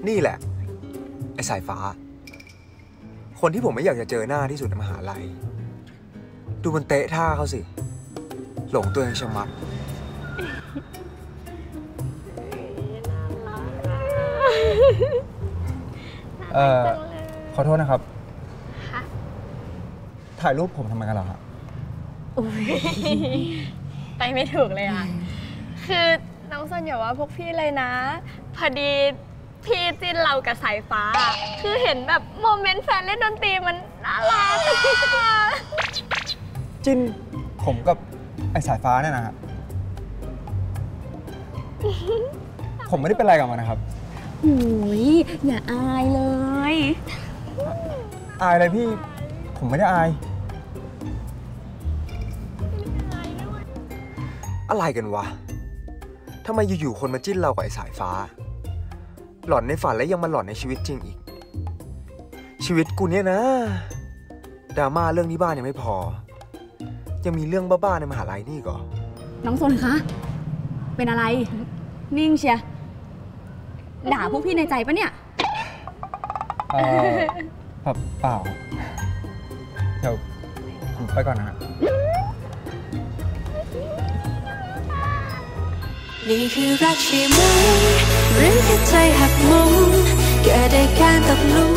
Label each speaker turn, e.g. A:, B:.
A: นี่แหละไอ้สายฟ้าคนที่ผมไม่อยากจะเจอหน้าที่สุดในมหาลัยดูมันเตะท่าเขาสิหลงตัวเองชะมัดขอโทษนะครับถ่ายรูปผมทำไมกันเหรอฮะ
B: ไปไม่ถูกเลยอ่ะคือน้องส้นอย่าว่าพวกพี่เลยนะพอดีพี่จิ้นเรากับสายฟ้าคือเห็นแบบโมเมนต์แฟนเล่นดนตรีมันน่ารัก
A: จิ้นผมกับไอ้สายฟ้าเนี่ยนะฮะผมไม่ได้เป็นอะไรกับมันนะครับ
C: โอ้ยอย่าอายเลย
A: อายอะไรพี่ผมไม่ได้อายอะไรกันวะทำไมอยู่ๆคนมาจิ้นเรากับไอ้สายฟ้าหลอนในฝันแล้วยังมาหลอนในชีวิตจริงอีกชีวิตกูเนี่ยนะดราม่าเรื่องที่บ้านยังไม่พอยังมีเรื่องบ้าๆในมหาลัยนี่ก่อ
C: น้องสนคะเป็นอะไรนิ่งเชียด่าพวกพี่ในใจปะเนี่ย
A: เปล่าเดี๋ยวผมไปก่อนนะฮะ
D: นี่คือรักใช่ไหมหรือแค่ใจหักมุมเกิดอาการตกหลุม